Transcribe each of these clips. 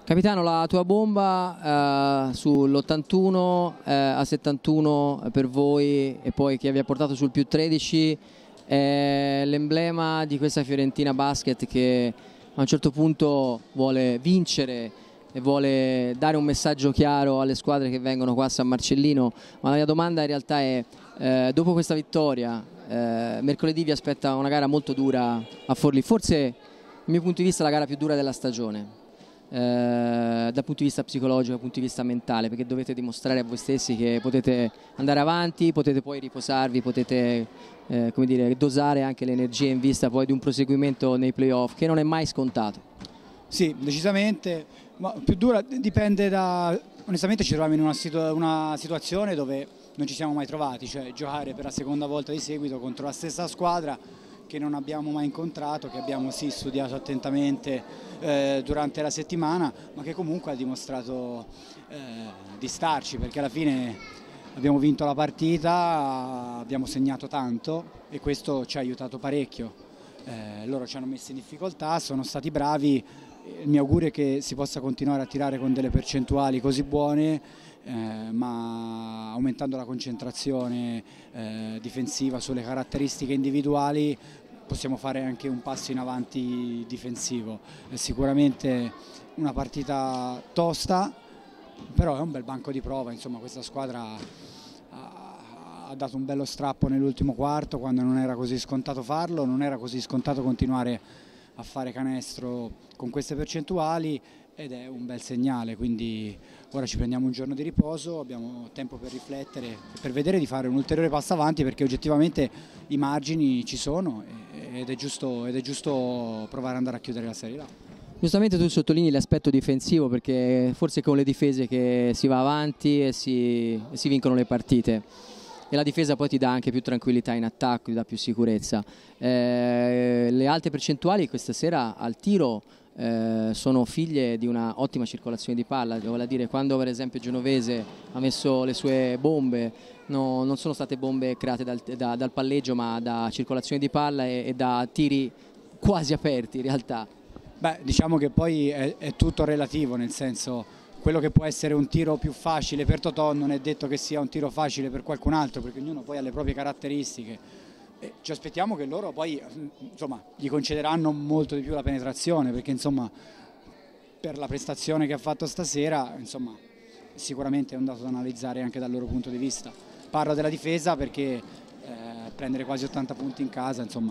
Capitano, la tua bomba sull'81 a 71 per voi e poi che vi ha portato sul +13 è l'emblema di questa Fiorentina Basket che a un certo punto vuole vincere e vuole dare un messaggio chiaro alle squadre che vengono qua a San Marcellino. Ma la mia domanda in realtà è, dopo questa vittoria, mercoledì vi aspetta una gara molto dura a Forlì, forse dal mio punto di vista la gara più dura della stagione. Dal punto di vista psicologico, dal punto di vista mentale, perché dovete dimostrare a voi stessi che potete andare avanti, potete poi riposarvi, potete come dire, dosare anche le energie in vista poi di un proseguimento nei playoff che non è mai scontato. Sì, decisamente, ma più dura dipende da... Onestamente ci troviamo in una situazione dove non ci siamo mai trovati, cioè giocare per la seconda volta di seguito contro la stessa squadra che non abbiamo mai incontrato, che abbiamo sì studiato attentamente durante la settimana, ma che comunque ha dimostrato di starci, perché alla fine abbiamo vinto la partita, abbiamo segnato tanto e questo ci ha aiutato parecchio. Loro ci hanno messo in difficoltà, sono stati bravi, il mio augurio è che si possa continuare a tirare con delle percentuali così buone, ma aumentando la concentrazione difensiva sulle caratteristiche individuali possiamo fare anche un passo in avanti difensivo. È sicuramente una partita tosta, però è un bel banco di prova, insomma questa squadra ha dato un bello strappo nell'ultimo quarto quando non era così scontato farlo, non era così scontato continuare a fare canestro con queste percentuali ed è un bel segnale, quindi ora ci prendiamo un giorno di riposo, abbiamo tempo per riflettere, per vedere di fare un ulteriore passo avanti perché oggettivamente i margini ci sono ed è giusto provare ad andare a chiudere la serie là. Giustamente tu sottolinei l'aspetto difensivo perché forse è con le difese che si va avanti e si vincono le partite. E la difesa poi ti dà anche più tranquillità in attacco, ti dà più sicurezza. Le alte percentuali questa sera al tiro sono figlie di una ottima circolazione di palla, vuol dire quando per esempio Genovese ha messo le sue bombe non sono state bombe create dal palleggio ma da circolazione di palla e da tiri quasi aperti in realtà. Beh, diciamo che poi è tutto relativo, nel senso quello che può essere un tiro più facile per Totò non è detto che sia un tiro facile per qualcun altro, perché ognuno poi ha le proprie caratteristiche. E ci aspettiamo che loro poi insomma, gli concederanno molto di più la penetrazione, perché insomma, per la prestazione che ha fatto stasera insomma, sicuramente è un dato da analizzare anche dal loro punto di vista. Parlo della difesa perché prendere quasi 80 punti in casa, insomma,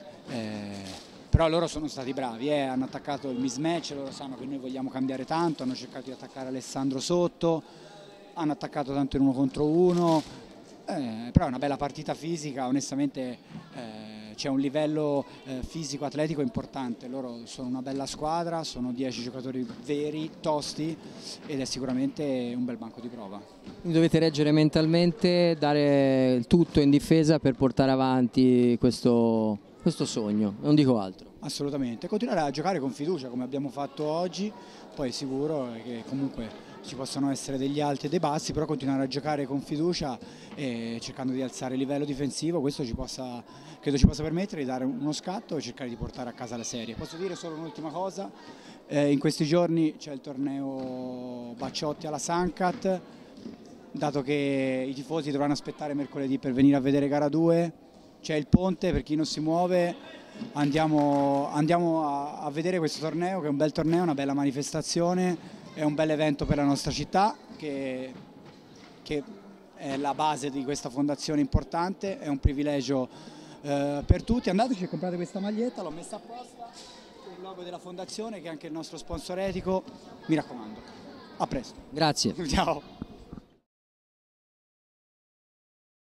però loro sono stati bravi, hanno attaccato il mismatch, loro sanno che noi vogliamo cambiare tanto, hanno cercato di attaccare Alessandro sotto, hanno attaccato tanto in 1 contro 1, però è una bella partita fisica, onestamente c'è un livello fisico-atletico importante, loro sono una bella squadra, sono 10 giocatori veri, tosti ed è sicuramente un bel banco di prova. Quindi dovete reggere mentalmente, dare il tutto in difesa per portare avanti questo sogno, non dico altro. Assolutamente, continuare a giocare con fiducia come abbiamo fatto oggi, poi sicuro che comunque ci possono essere degli alti e dei bassi, però continuare a giocare con fiducia e cercando di alzare il livello difensivo, questo credo ci possa permettere di dare uno scatto e cercare di portare a casa la serie. Posso dire solo un'ultima cosa, in questi giorni c'è il torneo Bacciotti alla Sancat, dato che i tifosi dovranno aspettare mercoledì per venire a vedere gara 2, c'è il ponte, per chi non si muove andiamo a vedere questo torneo che è un bel torneo, una bella manifestazione, è un bel evento per la nostra città che è la base di questa fondazione importante, è un privilegio per tutti. Andateci e comprate questa maglietta, l'ho messa apposta, il logo della fondazione che è anche il nostro sponsor etico, mi raccomando. A presto. Grazie. Ciao.